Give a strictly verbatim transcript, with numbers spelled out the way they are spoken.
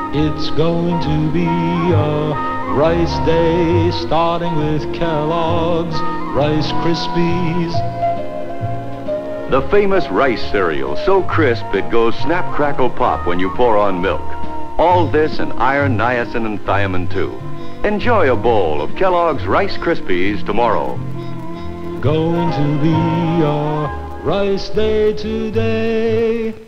It's going to be a rice day, starting with Kellogg's Rice Krispies. The famous rice cereal, so crisp it goes snap, crackle, pop when you pour on milk. All this in iron, niacin, and thiamine too. Enjoy a bowl of Kellogg's Rice Krispies tomorrow. Going to be a rice day today.